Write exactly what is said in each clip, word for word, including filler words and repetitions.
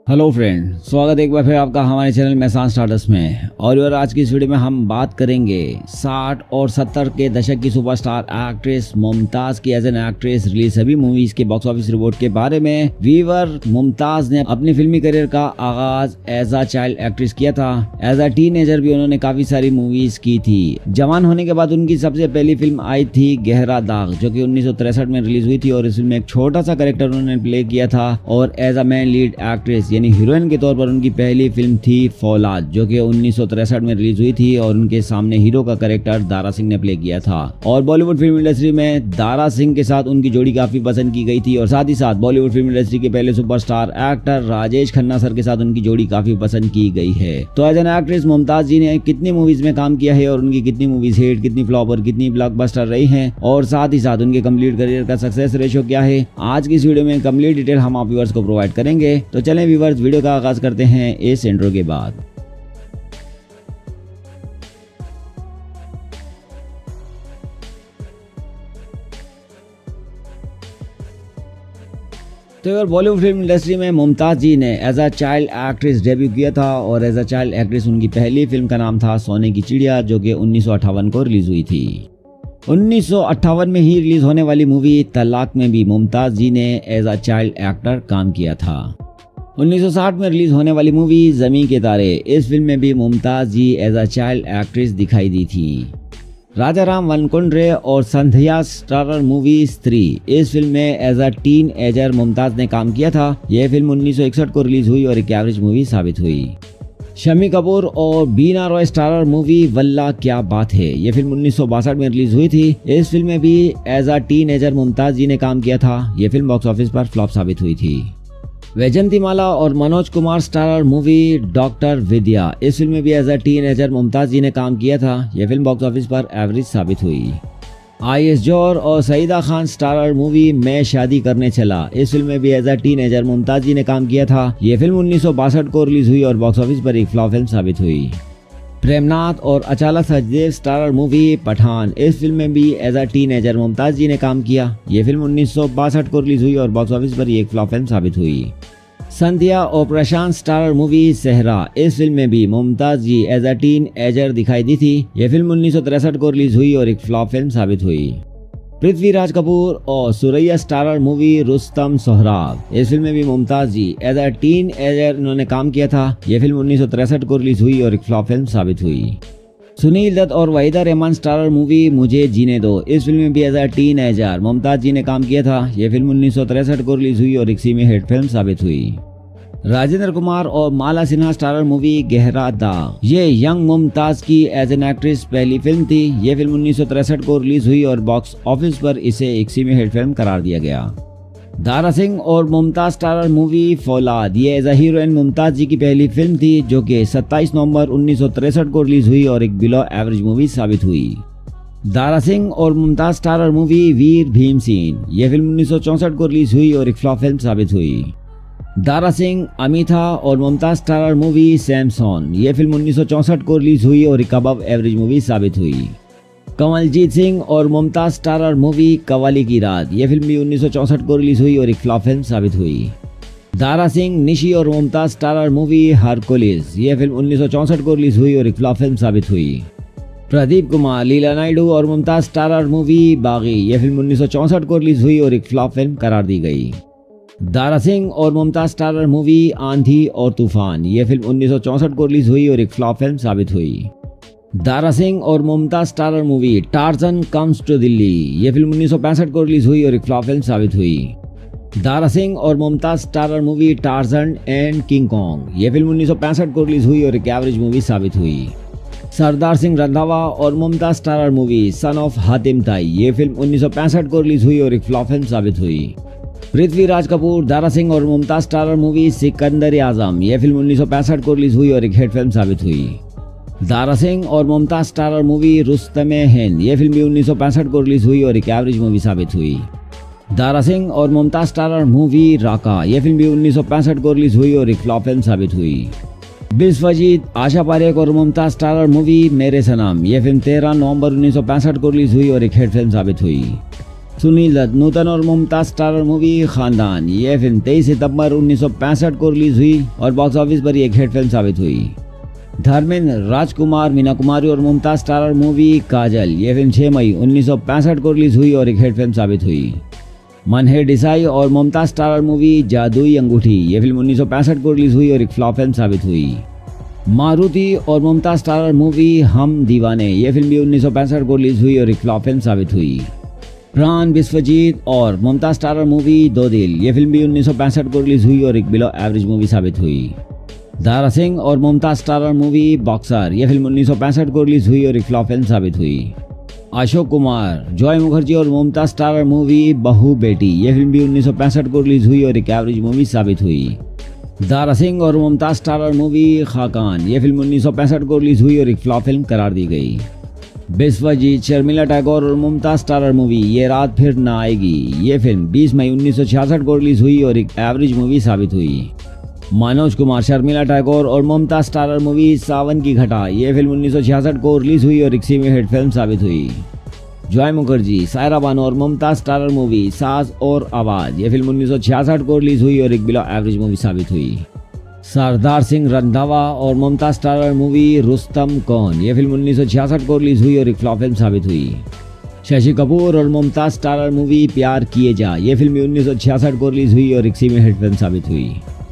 Hello friend, स्वागत है एक बार फिर आपका हमारे चैनल मेहसान स्टार्टस में। और यार आज की इस वीडियो में हम बात करेंगे साठ और सत्तर के दशक की सुपरस्टार एक्ट्रेस मुमताज की एज एन एक्ट्रेस रिलीज सभी मूवीज के बॉक्स ऑफिस रिपोर्ट के बारे में। वीवर मुमताज ने अपनी फिल्मी करियर का आगाज एज अ चाइल्ड एक्ट्रेस किया था। एज अ टीनेजर भी उन्होंने काफी सारी मूवीज की थी। जवान होने के बाद उनकी सबसे पहली फिल्म आई थी गहरा दाग, जो की उन्नीस सौ तिरसठ में रिलीज हुई थी और इस फिल्म में एक छोटा सा कैरेक्टर उन्होंने प्ले किया था। और as a main lead actress यानी हीरोइन के तौर पर उनकी पहली फिल्म थी फौलाद, जो कि उन्नीस सौ तिरसठ में रिलीज हुई थी और उनके सामने हीरो का कैरेक्टर दारा सिंह ने प्ले किया था। और बॉलीवुड फिल्म इंडस्ट्री में दारा सिंह के साथ उनकी जोड़ी काफी पसंद की गई थी और साथ ही साथ बॉलीवुड फिल्म इंडस्ट्री के पहले superstar actor Rajesh Khanna sir के साथ उनकी जोड़ी काफी पसंद की गई है। तो as an actress Mumtaz ji ने कितनी मूवीज में काम किया है और उनकी कितनी मूवीज हिट, कितनी फ्लॉप और कितनी ब्लॉकबस्टर रही है, और साथ ही साथ उनके कंप्लीट करियर का सक्सेस रेशियो क्या है, आज की इस वीडियो में कंप्लीट डिटेल हम आप व्यूअर्स को प्रोवाइड करेंगे। तो चलें व्यूअर्स, वीडियो का आगाज करते हैं इस इंट्रो के बाद। तो यार बॉलीवुड फिल्म इंडस्ट्री में मुमताज जी ने as a child actress debut किया था और एज अ चाइल्ड एक्ट्रेस उनकी पहली फिल्म का नाम था सोने की चिड़िया, जो कि उन्नीस सौ अट्ठावन को रिलीज हुई थी। उन्नीस सौ अट्ठावन में ही रिलीज होने वाली मूवी तलाक में भी मुमताज जी ने एज अ चाइल्ड एक्टर काम किया था। उन्नीस सौ साठ में रिलीज होने वाली मूवी जमीन के तारे, इस फिल्म में भी Mumtaz ji as a child actress दिखाई दी थी। राजा राम वनकुंड्रे और संध्या स्टारर मूवी स्त्री, इस फिल्म में as a teenager Mumtaz ने काम किया था। यह फिल्म उन्नीस सौ इकसठ को रिलीज हुई और एक एवरेज मूवी साबित हुई। शम्मी कपूर और बीना रॉय स्टारर मूवी वल्ला क्या बात है, यह फिल्म उन्नीस सौ बासठ में रिलीज हुई थी। इस फिल्म में भी as a teenager Mumtaz ji ने काम किया था। यह फिल्म बॉक्स ऑफिस पर फ्लॉप साबित हुई थी। वैजंतीमाला और Manoj Kumar starrer movie doctor Vidya, इस फिल्म में भी as a teenager Mumtaz ji ने काम किया था। यह फिल्म बॉक्स ऑफिस पर एवरेज साबित हुई। आई एस जौहर और सईदा खान स्टारर मूवी मैं शादी करने चला, इस फिल्म में भी as a teenager Mumtaz ji ने काम किया था। यह फिल्म उन्नीस सौ बासठ को रिलीज हुई और बॉक्स ऑफिस पर एक फ्लॉप फिल्म साबित हुई। प्रेमनाथ और अचाला सचदेव स्टारर मूवी पठान, इस फिल्म में भी as a teenager Mumtaz ji ने काम किया। यह फिल्म उन्नीस सौ बासठ को रिलीज हुई और बॉक्स ऑफिस पर एक फ्लॉप फिल्म साबित हुई। संध्या और प्रशांत स्टारर मूवी सहरा, इस फिल्म में भी Mumtaz ji as a teenager दिखाई दी थी। यह फिल्म उन्नीस सौ तिरसठ को रिलीज हुई और एक फ्लॉप फिल्म साबित हुई। पृथ्वीराज कपूर और सुरैया स्टारर मूवी रुस्तम सोहराब, इस फिल्म में भी Mumtaz ji as a teenager इन्होंने काम किया था। यह फिल्म उन्नीस सौ तिरसठ को रिलीज हुई और एक फ्लॉप फिल्म साबित हुई। सुनील दत्त और वहीदा रहमान स्टारर मूवी मुझे जीने दो, इस फिल्म में भी as a teenager Mumtaz ji ने काम किया था। यह फिल्म उन्नीस सौ तिरसठ को रिलीज हुई और एक सेमी हिट फिल्म साबित हुई। राजेंद्र कुमार और माला सिन्हा स्टारर मूवी गहरा दाग, ये यंग मुमताज की एज एन एक्ट्रेस पहली फिल्म थी। यह फिल्म उन्नीस सौ तिरसठ को रिलीज हुई और बॉक्स ऑफिस पर इसे एक सेमी हिट फिल्म करार दिया गया। दारा सिंह और मुमताज स्टारर मूवी फौलाद, ये as a heroine Mumtaz ji की पहली फिल्म थी, जो कि सत्ताईस नवंबर उन्नीस सौ तिरसठ को रिलीज हुई और एक बिलो एवरेज मूवी साबित हुई। दारा सिंह और मुमताज स्टारर मूवी वीर भीम सिंह, यह फिल्म उन्नीस सौ चौसठ को रिलीज हुई और एक फ्लॉप फिल्म साबित हुई। दारा सिंह, अमिता और मुमताज स्टारर मूवी सैमसन, यह फिल्म उन्नीस सौ चौसठ को रिलीज हुई और एक अबव एवरेज मूवी साबित हुई। कमलजीत सिंह और मुमताज स्टारर मूवी कवाली की रात, यह फिल्म भी उन्नीस सौ चौसठ को रिलीज हुई और एक फ्लॉप फिल्म साबित हुई। दारा सिंह, निशी और मुमताज स्टारर मूवी हरकुलिस, यह फिल्म उन्नीस सौ चौसठ को रिलीज हुई और एक फ्लॉप फिल्म साबित हुई। प्रदीप कुमार, लीला नायडू और मुमताज स्टारर मूवी बागी, यह फिल्म उन्नीस सौ चौसठ को रिलीज हुई और एक फ्लॉप फिल्म करार दी गई। दारा सिंह और मुमताज स्टारर मूवी आंधी और तूफान, यह फिल्म उन्नीस सौ चौसठ को रिलीज हुई और एक फ्लॉप फिल्म साबित हुई। दारा सिंह और Mumtaz starrer movie Tarzan comes to Delhi, यह फिल्म उन्नीस सौ पैंसठ को रिलीज हुई और एक फ्लॉप फिल्म साबित हुई। दारा सिंह और Mumtaz starrer movie Tarzan and King Kong, यह फिल्म उन्नीस सौ पैंसठ को रिलीज हुई और एक एवरेज मूवी साबित हुई। सरदार सिंह रंधावा और Mumtaz starrer movie son of Hatim Tai, यह फिल्म उन्नीस सौ पैंसठ को रिलीज हुई और एक फ्लॉप फिल्म साबित हुई। पृथ्वीराज कपूर, दारा सिंह और मुमताज स्टारर मूवी सिकंदर आजम, यह फिल्म उन्नीस सौ पैंसठ को रिलीज हुई और एक हिट फिल्म साबित हुई। दारा सिंह और मुमताज स्टारर मूवी रुस्तमे हिंद, यह फिल्म भी उन्नीस सौ पैंसठ को रिलीज हुई और एक एवरेज मूवी साबित हुई। दारा सिंह और मुमताज स्टारर मूवी राका, यह फिल्म भी उन्नीस सौ पैंसठ को रिलीज हुई और एक फ्लॉप फिल्म साबित हुई। बिस्वजीत, आशा पारेख और मुमताज स्टारर मूवी मेरे सनम, यह फिल्म तेरह नवंबर उन्नीस सौ पैंसठ को रिलीज हुई और एक हिट फिल्म साबित हुई। सुनील दत्त, नूतन और मुमताज स्टारर मूवी खानदान। यह फिल्म तेईस सितंबर उन्नीस सौ पैंसठ को रिलीज हुई और बॉक्स ऑफिस पर एक हिट फिल्म साबित हुई। धर्मेंद्र, राजकुमार, मीना कुमारी और मुमताज स्टारर मूवी काजल। यह फिल्म छह मई उन्नीस सौ पैंसठ को रिलीज हुई और एक हिट फिल्म साबित हुई। मन है देसाई और मुमताज स्टारर मूवी जादुई अंगूठी। यह फिल्म उन्नीस सौ पैंसठ को रिलीज हुई और एक फ्लॉप फिल्म साबित हुई। मारुति और मुमताज स्टारर मूवी हम दीवाने। यह फिल्म भी उन्नीस सौ पैंसठ को रिलीज हुई और एक फ्लॉप फिल्म साबित हुई। प्राण, विश्वजीत और मुमताज स्टारर मूवी दो दिल। यह फिल्म भी उन्नीस सौ पैंसठ को रिलीज हुई और एक बिलो एवरेज मूवी साबित हुई। दारा सिंह और मुमताज स्टारर मूवी बॉक्सर। यह फिल्म उन्नीस सौ पैंसठ को रिलीज हुई और एक फ्लॉप फिल्म साबित हुई। अशोक कुमार, जॉय मुखर्जी और मुमताज स्टारर मूवी बहू बेटी। यह फिल्म भी उन्नीस सौ पैंसठ को रिलीज हुई और एक एवरेज मूवी साबित हुई। दारा सिंह और मुमताज स्टारर मूवी खाकान। यह फिल्म उन्नीस सौ पैंसठ को रिलीज हुई और एक फ्लॉप फिल्म करार दी गई। विश्वजीत, शर्मिला टैगोर और मुमताज स्टारर मूवी ये रात फिर ना आएगी। ये फिल्म बीस मई उन्नीस सौ छियासठ को रिलीज हुई और एक एवरेज मूवी साबित हुई। मनोज कुमार, शर्मिला टैगोर और मुमताज स्टारर मूवी सावन की घटा। ये फिल्म उन्नीस सौ छियासठ को रिलीज हुई और एक सेमी हिट फिल्म साबित हुई। जॉय मुखर्जी, सायरा बानो और मुमताज स्टारर मूवी सास और आवाज। ये फिल्म उन्नीस सौ छियासठ को रिलीज हुई और एक बिलो एवरेज मूवी साबित हुई। सरदार सिंह रंधावा और मुमताज स्टारर मूवी रुस्तम कौन। यह फिल्म उन्नीस सौ छियासठ को रिलीज हुई और एक फ्लॉप फिल्म साबित हुई। शशि कपूर और मुमताज स्टारर मूवी प्यार किए जा। यह फिल्म उन्नीस सौ छियासठ को रिलीज हुई और एक सेमी हिट फिल्म साबित हुई।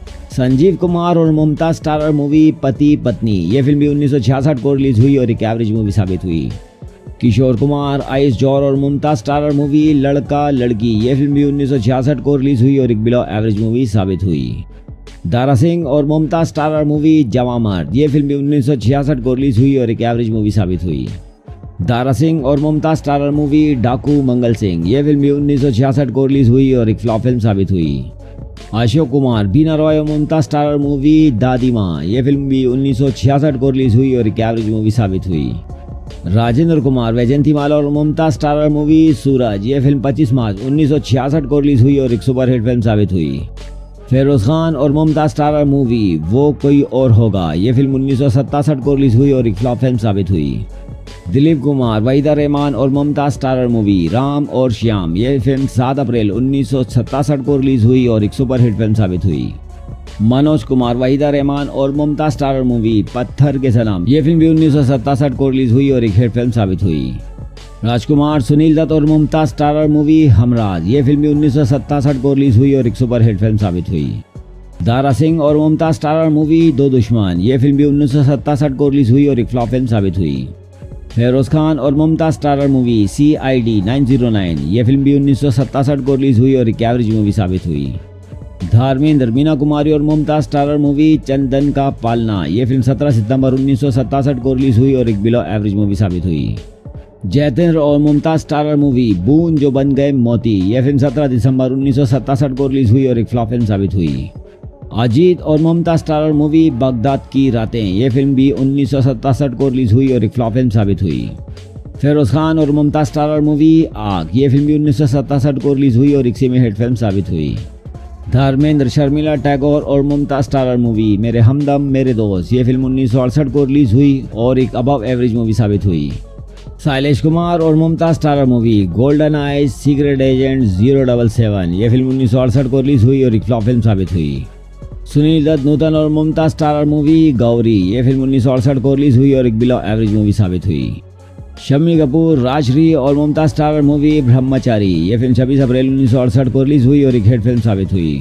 संजीव कुमार और मुमताज स्टारर मूवी पति पत्नी। यह फिल्म भी उन्नीस सौ छियासठ को रिलीज हुई और एक एवरेज मूवी साबित हुई। किशोर कुमार, आयुष जौहर और मुमताज स्टारर मूवी लड़का लड़की। यह फिल्म भी उन्नीस सौ छियासठ को रिलीज हुई और एक बिलो एवरेज मूवी साबित हुई। दारा सिंह और मुमताज स्टारर मूवी जवां मर्द। यह फिल्म भी उन्नीस सौ छियासठ को रिलीज हुई और एक एवरेज मूवी साबित हुई। दारा सिंह और मुमताज स्टारर मूवी डाकू मंगल सिंह। यह फिल्म भी उन्नीस सौ छियासठ को रिलीज हुई और एक फ्लॉप फिल्म साबित हुई। अशोक कुमार, बीना रॉय और मुमताज स्टारर मूवी दादी माँ। यह फिल्म भी उन्नीस सौ छियासठ को रिलीज हुई और एक एवरेज मूवी साबित हुई। राजेंद्र कुमार, वैजयंतीमाला और मुमताज स्टारर मूवी सूरज। यह फिल्म पच्चीस मार्च उन्नीस सौ छियासठ को रिलीज हुई और एक सुपरहिट फिल्म साबित हुई। फेरोज खान और मुमताज स्टारर मूवी वो कोई और होगा। यह फिल्म उन्नीस सौ सतासठ को रिलीज हुई और एक फ्लॉप फिल्म साबित हुई। दिलीप कुमार, वहीदा रहमान और मुमताज स्टारर मूवी राम और श्याम। यह फिल्म सात अप्रैल उन्नीस सौ सतासठ को रिलीज हुई और एक सुपरहिट फिल्म साबित हुई। मनोज कुमार, वहीदा रहमान और मुमताज स्टारर मूवी पत्थर के सनम। यह फिल्म भी उन्नीस सौ सतासठ को रिलीज हुई और एक हिट फिल्म साबित हुई। राजकुमार, सुनील दत्त और मुमताज स्टारर मूवी हमराज। यह फिल्म भी उन्नीस सौ सतासठ को रिलीज हुई और एक सुपरहिट फिल्म साबित हुई। दारा सिंह और मुमताज स्टारर मूवी दो दुश्मन। यह फिल्म भी उन्नीस सौ सतासठ को रिलीज हुई और एक फ्लॉप फिल्म साबित हुई। फेरोज खान और Mumtaz starrer movie C I D nine zero nine. यह फिल्म भी उन्नीस सौ सतासठ को रिलीज हुई और एक एवरेज मूवी साबित हुई। धर्मेंद्र, मीना कुमारी और मुमताज स्टारर मूवी चंदन का पालना। यह फिल्म सत्रह सितंबर उन्नीस सौ सतासठ को रिलीज हुई और एक बिलो एवरेज मूवी साबित हुई। जयतेंद्र और मुमताज स्टारर मूवी बूंद जो बन गए मोती। यह फिल्म सत्रह दिसंबर उन्नीस सौ सतासठ को रिलीज हुई और एक फ्लॉप फिल्म साबित हुई। अजीत और मुमताज स्टारर मूवी बगदाद की रातें। यह फिल्म भी उन्नीस सौ सतासठ को रिलीज हुई और एक फ्लॉप फिल्म साबित हुई। फेरोज खान और मुमताज स्टारर मूवी आग। यह फिल्म भी उन्नीस सौ सतासठ को रिलीज हुई और एक सेमी हिट फिल्म साबित हुई। धर्मेंद्र, शर्मिला टैगोर और मुमताज स्टारर मूवी मेरे हमदम मेरे दोस्त। यह फिल्म उन्नीस सौ अड़सठ को रिलीज हुई और एक अबव एवरेज मूवी साबित हुई। शैलेश कुमार और Mumtaz starrer movie golden eyes secret agent zero double seven. यह फिल्म उन्नीस सौ अड़सठ को रिलीज हुई और एक फ्लॉप फिल्म साबित हुई। सुनील दत्त, नूतन और मुमताज स्टारर मूवी गौरी। यह फिल्म उन्नीस सौ अड़सठ को रिलीज हुई और एक बिलो एवरेज मूवी साबित हुई। शम्मी कपूर, राजश्री और मुमताज स्टारर मूवी ब्रह्मचारी। यह फिल्म छब्बीस अप्रैल उन्नीस सौ अड़सठ को रिलीज हुई और एक हिट फिल्म साबित हुई।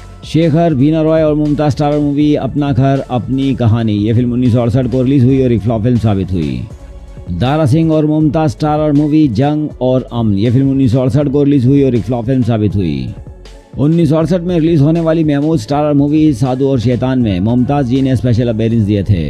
शेखर, बीना रॉय और मुमताज स्टारर मूवी अपना घर अपनी कहानी। यह फिल्म उन्नीस सौ अड़सठ को रिलीज हुई और एक फ्लॉप फिल्म साबित हुई। दारा सिंह और मुमताज स्टारर मूवी जंग और अमन। यह फिल्म उन्नीस सौ अड़सठ को रिलीज हुई और एक फ्लॉप फिल्म साबित हुई। उन्नीस सौ अड़सठ में रिलीज होने वाली महमूद स्टारर मूवी साधु और शैतान में मुमताज जी ने स्पेशल अपीयरेंस दिए थे।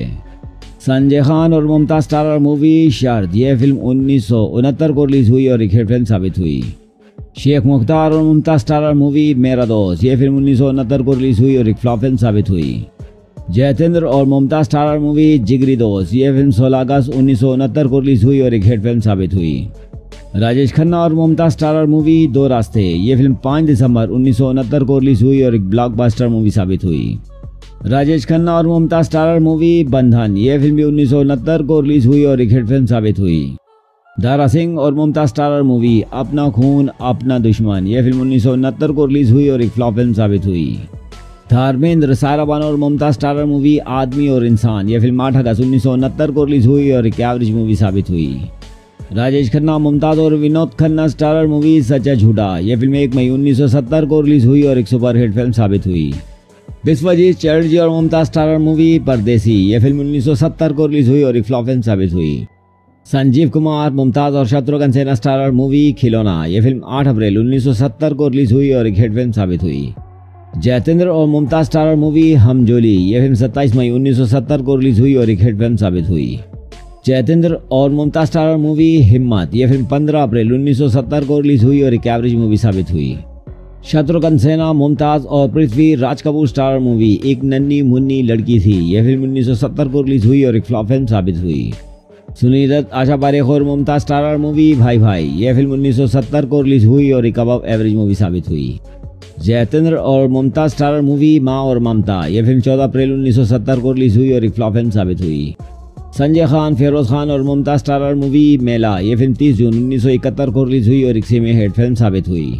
संजय खान और मुमताज स्टारर मूवी शर्त। यह फिल्म उन्नीस सौ उनहत्तर को रिलीज हुई और एक हिट फिल्म साबित हुई। शेख मुख्तार और मुमताज स्टारर मूवी मेरा दोस्त। यह फिल्म उन्नीस सौ उनहत्तर को रिलीज हुई और एक फ्लॉप फिल्म साबित हुई। जयतेंद्र और मुमताज स्टारर मूवी जिगरी दोस्त। यह फिल्म सोलह अगस्त उन्नीस सौ उनहत्तर को रिलीज हुई और एक हिट फिल्म साबित हुई। राजेश खन्ना और मुमताज स्टारर मूवी दो रास्ते। यह फिल्म पाँच दिसंबर उन्नीस सौ उनहत्तर को रिलीज हुई और एक ब्लॉकबस्टर मूवी साबित हुई। राजेश खन्ना और मुमताज स्टारर मूवी बंधन। यह फिल्म भी उन्नीस सौ उनहत्तर को रिलीज हुई और एक हिट फिल्म साबित हुई। दारा सिंह और मुमताज स्टारर मूवी अपना खून अपना दुश्मन, यह फिल्म उन्नीस सौ उनहत्तर को रिलीज हुई और एक फ्लॉप फिल्म साबित हुई। धर्मेंद्र, सायरा बानो और मुमताज स्टारर मूवी आदमी और इंसान, यह फिल्म आठ अगस्त उन्नीस सौ उनहत्तर को रिलीज हुई और एक एवरेज मूवी साबित हुई। राजेश खन्ना, मुमताज और विनोद खन्ना स्टारर मूवी सच्चा झूठा, यह फिल्म एक मई उन्नीस सौ सत्तर को रिलीज हुई और एक सुपरहिट फिल्म साबित हुई। विश्वजीत चटर्जी और मुमताज स्टारर मूवी परदेसी, यह फिल्म उन्नीस सौ सत्तर को रिलीज हुई और एक फ्लॉप फिल्म साबित हुई। संजीव कुमार, मुमताज और शत्रुघ्न सिन्हा स्टारर मूवी खिलौना, यह फिल्म आठ अप्रैल उन्नीस सौ सत्तर को रिलीज हुई और एक हिट फिल्म साबित हुई। जयतेंद्र और मुमताज स्टारर मूवी हमजोली, यह फिल्म सत्ताईस मई उन्नीस सौ सत्तर को रिलीज हुई और एक हिट फिल्म साबित हुई। जयतेंद्र और मुमताज स्टारर मूवी हिम्मत, यह फिल्म पंद्रह अप्रैल उन्नीस सौ सत्तर को रिलीज हुई और एक एवरेज मूवी साबित हुई। शत्रुघ्न सिन्हा, मुमताज और पृथ्वी राज कपूर स्टारर मूवी एक नन्ही मुन्नी लड़की थी, यह फिल्म उन्नीस सौ सत्तर को रिलीज हुई और एक फ्लॉप फिल्म साबित हुई। सुनील दत्त, आशा पारेख और मुमताज स्टारर मूवी भाई भाई, यह फिल्म उन्नीस सौ सत्तर को रिलीज हुई और एक अबव एवरेज मूवी साबित हुई। जयतेंद्र और मुमताज स्टारर मूवी माँ और ममता, यह फिल्म चौदह अप्रैल उन्नीस सौ सत्तर को रिलीज हुई और एक फ्लॉप फिल्म साबित हुई। संजय खान, फेरोज खान और मुमताज स्टारर मूवी मेला, यह फिल्म तीस जून उन्नीस सौ इकहत्तर को रिलीज हुई और एक सेमी हिट फिल्म साबित हुई।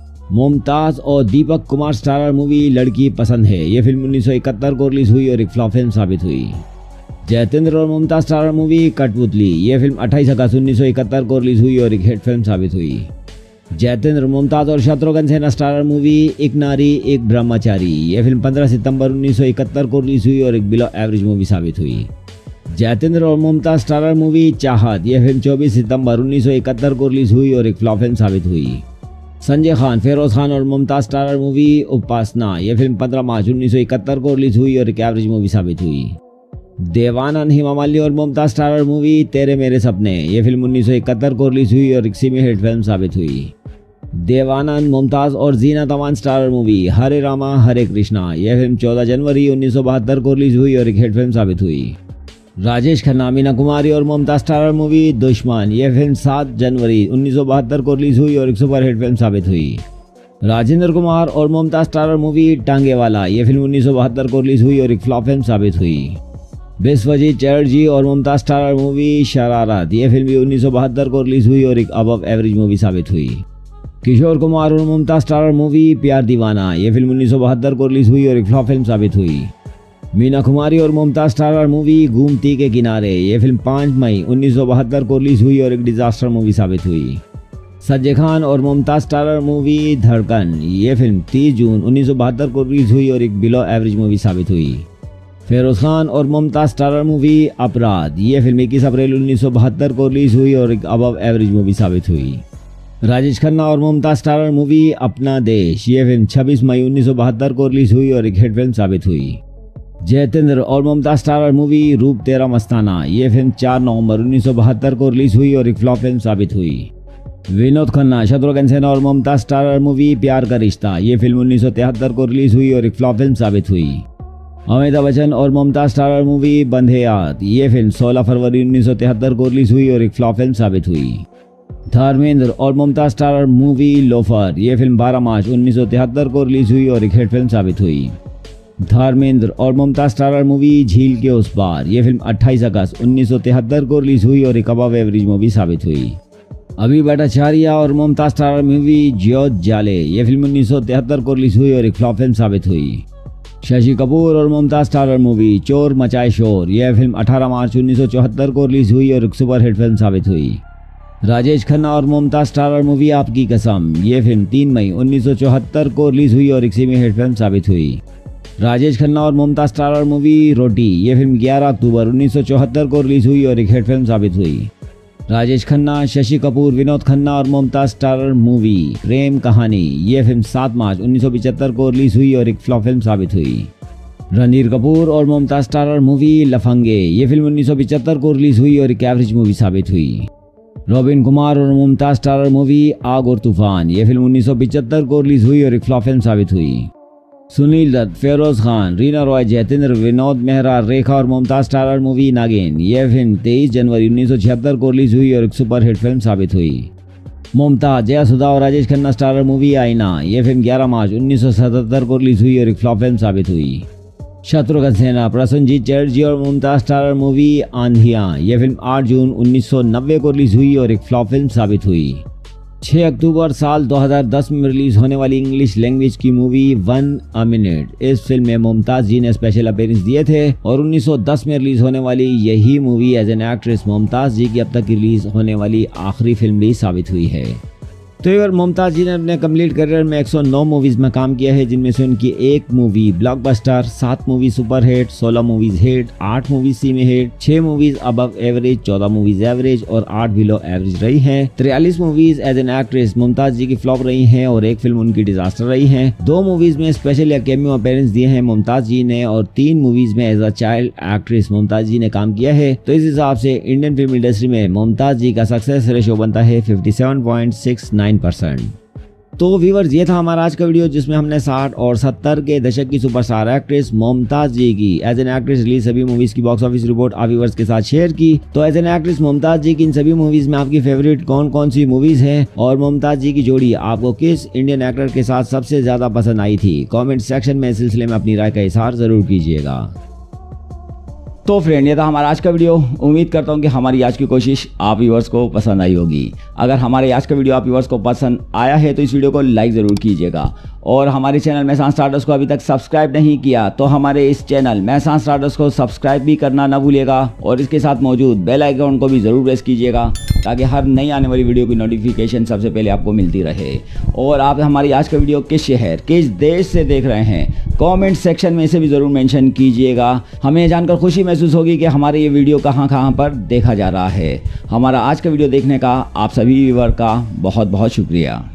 मुमताज और दीपक कुमार स्टारर मूवी लड़की पसंद है, यह फिल्म उन्नीस सौ इकहत्तर को रिलीज हुई और एक फ्लॉप फिल्म साबित हुई। जयतेंद्र और मुमताज स्टारर मूवी कठपुतली, यह फिल्म अट्ठाईस अगस्त उन्नीस सौ इकहत्तर को रिलीज हुई और एक हिट फिल्म साबित हुई। जयतेंद्र, मुमताज और शत्रुघ्न सिन्हा स्टारर मूवी एक नारी एक ब्रह्मचारी, यह फिल्म पंद्रह सितंबर उन्नीस सौ इकहत्तर को रिलीज हुई और एक बिलो एवरेज मूवी साबित हुई। जयतेंद्र और मुमताज स्टारर मूवी चाहत, यह फिल्म चौबीस सितंबर उन्नीस सौ इकहत्तर को रिलीज हुई और एक फ्लॉप फिल्म साबित हुई। संजय खान, फेरोज खान और मुमताज स्टारर मूवी उपासना, यह फिल्म पंद्रह मार्च उन्नीस सौ इकहत्तर को रिलीज हुई और एक एवरेज मूवी साबित हुई। देवानंद, हेमा मालिनी और मुमताज स्टारर मूवी तेरे मेरे सपने, यह फिल्म उन्नीस सौ इकहत्तर को रिलीज हुई और एक सेमी हिट फिल्म साबित हुई। देवानंद, मुमताज और जीनत अमान स्टारर मूवी हरे रामा हरे कृष्णा, यह फिल्म चौदह जनवरी उन्नीस सौ बहत्तर को रिलीज हुई और एक हिट फिल्म साबित हुई। राजेश खन्ना, मीना कुमारी और मुमताज स्टारर मूवी दुश्मन, यह फिल्म सात जनवरी उन्नीस सौ बहत्तर को रिलीज हुई और एक सुपर हिट फिल्म साबित हुई। राजेंद्र कुमार और मुमताज स्टारर मूवी टांगे वाला, यह फिल्म उन्नीस सौ बहत्तर को रिलीज हुई और एक फ्लॉप फिल्म साबित हुई। विश्वजीत चटर्जी और मुमताज स्टारर मूवी शरारत, यह फिल्म भी उन्नीस सौ बहत्तर को रिलीज हुई और एक अबव एवरेज मूवी साबित हुई। किशोर कुमार और मुमताज स्टारर मूवी प्यार दीवाना, यह फिल्म उन्नीस सौ बहत्तर को रिलीज हुई और एक फ्लॉप फिल्म साबित हुई। मीना कुमारी और मुमताज स्टारर मूवी गोमती के किनारे, यह फिल्म पाँच मई उन्नीस सौ बहत्तर को रिलीज हुई और एक डिजास्टर मूवी साबित हुई। संजय खान और मुमताज स्टारर मूवी धड़कन, यह फिल्म तीस जून उन्नीस सौ बहत्तर को रिलीज हुई और एक बिलो एवरेज मूवी साबित हुई। फेरोज खान और मुमताज स्टारर मूवी अपराध, यह फिल्म इक्कीस अप्रैल उन्नीस सौ बहत्तर को रिलीज हुई और एक अबव एवरेज मूवी साबित हुई। राजेश खन्ना और मुमताज स्टारर मूवी अपना देश, यह फिल्म छब्बीस मई उन्नीस सौ बहत्तर को रिलीज हुई और एक हिट फिल्म साबित हुई। जयतेंद्र और मुमताज स्टारर मूवी रूप तेरा मस्ताना, यह फिल्म चार नवंबर उन्नीस सौ बहत्तर को रिलीज हुई और एक फ्लॉप फिल्म साबित हुई। विनोद खन्ना, शत्रुघ्न सिन्हा और मुमताज स्टारर मूवी प्यार का रिश्ता, यह फिल्म उन्नीस सौ तिहत्तर को रिलीज हुई और एक फ्लॉप फिल्म साबित हुई। अमिताभ बच्चन और मुमताज स्टारर मूवी बंधे याद, यह फिल्म सोलह फरवरी उन्नीस सौ तिहत्तर को रिलीज हुई और एक फ्लॉप फिल्म साबित हुई। धर्मेंद्र और मुमताज स्टारर मूवी लोफर, यह फिल्म बारह मार्च उन्नीस सौ तिहत्तर को रिलीज हुई और एक हिट फिल्म साबित हुई। धर्मेंद्र और मुमताज स्टारर मूवी झील के उस पार, यह फिल्म अट्ठाईस अगस्त उन्नीस सौ तिहत्तर को रिलीज हुई और एक अबव एवरेज मूवी साबित हुई। अभी भट्टाचार्य और मुमताज स्टारर मूवी ज्योत जाले, यह फिल्म उन्नीस सौ तिहत्तर को रिलीज हुई और एक फ्लॉप फिल्म साबित हुई। शशि कपूर और मुमताज स्टारर मूवी चोर मचाए शोर, यह फिल्म अठारह मार्च उन्नीस सौ चौहत्तर को रिलीज हुई और एक सुपर हिट फिल्म साबित हुई। राजेश खन्ना और मुमताज स्टारर मूवी आपकी कसम, यह फिल्म तीन मई उन्नीस सौ चौहत्तर को रिलीज हुई और एक सेमी हिट फिल्म साबित हुई। राजेश खन्ना और मुमताज स्टारर मूवी रोटी, यह फिल्म ग्यारह अक्टूबर उन्नीस सौ चौहत्तर को रिलीज हुई और एक हिट फिल्म साबित हुई। राजेश खन्ना, शशि कपूर, विनोद खन्ना और मुमताज स्टारर मूवी प्रेम कहानी, यह फिल्म सात मार्च उन्नीस सौ पचहत्तर को रिलीज हुई और एक फ्लॉप फिल्म साबित हुई। रणधीर कपूर और मुमताज स्टारर मूवी लफंगे, यह फिल्म उन्नीस सौ पचहत्तर को रिलीज हुई और एक एवरेज मूवी साबित हुई। रॉबिन कुमार और मुमताज स्टारर मूवी आग और तूफान, यह फिल्म उन्नीस सौ पचहत्तर को रिलीज हुई और एक फ्लॉप फिल्म साबित हुई। सुनील दत्त, फेरोज खान, रीना रॉय, जयतेंद्र, विनोद मेहरा, रेखा और मुमताज स्टारर मूवी नागिन, यह फिल्म तेईस जनवरी उन्नीस सौ छिहत्तर को रिलीज हुई और एक सुपर हिट फिल्म साबित हुई। मुमताज, जया सुधा और राजेश खन्ना स्टारर मूवी आईना, यह फिल्म ग्यारह मार्च उन्नीस सौ सतहत्तर को रिलीज हुई और एक फ्लॉप फिल्म साबित हुई। शत्रुघ्न सिन्हा, प्रसन्नजीत चटर्जी और मुमताज स्टारर मूवी आंधियां। यह फिल्म आठ जून उन्नीस सौ नब्बे को रिलीज हुई और एक फ्लॉप फिल्म साबित हुई। छह अक्टूबर साल दो हज़ार दस में रिलीज होने वाली इंग्लिश लैंग्वेज की मूवी वन अ मिनट, इस फिल्म में मुमताज जी ने स्पेशल अपीयरेंस दिए थे और उन्नीस सौ दस में रिलीज होने वाली यही movie as an actress Mumtaz ji की अब तक रिलीज होने वाली आखिरी फिल्म भी साबित हुई है। तो यार मुमताज जी ने अपने कंप्लीट करियर में एक सौ नौ मूवीज में काम किया है, जिनमें से उनकी एक मूवी ब्लॉकबस्टर, सात मूवी सुपर हिट, सोलह मूवीज हिट, आठ मूवीज सी में हिट, छह मूवीज अबव एवरेज, चौदह मूवीज एवरेज और आठ बिलो एवरेज रही हैं। तिरयालीस movies as an actress Mumtaz ji की फ्लॉप रही हैं और एक फिल्म उनकी डिजास्टर रही है। दो मूवीज में स्पेशल या कैमियो अपीयरेंस दिए हैं मुमताज जी ने और तीन मूवीज में as a child actress Mumtaz ji ने काम किया है। तो इस हिसाब से इंडियन फिल्म इंडस्ट्री में मुमताज जी का सक्सेस रेशियो बनता है सत्तावन पॉइंट सिक्स नाइन परसेंट। तो व्यूअर्स, ये था हमारा आज का वीडियो जिसमें हमने साठ और सत्तर के दशक की सुपरस्टार एक्ट्रेस मुमताज जी की एज एन एक्ट्रेस रिलीज सभी मूवीज की बॉक्स ऑफिस रिपोर्ट आप व्यूअर्स के साथ शेयर की। तो as an actress Mumtaz ji की इन सभी मूवीज में आपकी फेवरेट कौन कौन सी मूवीज हैं और मुमताज जी की जोड़ी आपको किस इंडियन एक्टर के साथ सबसे ज्यादा पसंद आई थी, कॉमेंट सेक्शन में इस सिलसिले में अपनी राय का इजहार जरूर कीजिएगा। तो फ्रेंड, ये था हमारा आज का वीडियो। उम्मीद करता हूँ कि हमारी आज की कोशिश आप व्यूअर्स को पसंद आई होगी। अगर हमारे आज का वीडियो आप व्यूअर्स को पसंद आया है तो इस वीडियो को लाइक ज़रूर कीजिएगा और हमारे चैनल मैसान स्टारडस्ट को अभी तक सब्सक्राइब नहीं किया तो हमारे इस चैनल मैसान स्टारडस्ट को सब्सक्राइब भी करना ना भूलिएगा और इसके साथ मौजूद बेल आइकन को भी ज़रूर प्रेस कीजिएगा ताकि हर नई आने वाली वीडियो की नोटिफिकेशन सबसे पहले आपको मिलती रहे। और आप हमारी आज का वीडियो किस शहर, किस देश से देख रहे हैं, कमेंट सेक्शन में इसे भी ज़रूर मेंशन कीजिएगा। हमें जानकर खुशी महसूस होगी कि हमारे ये वीडियो कहाँ कहाँ पर देखा जा रहा है। हमारा आज का वीडियो देखने का आप सभी व्यूअर का बहुत बहुत शुक्रिया।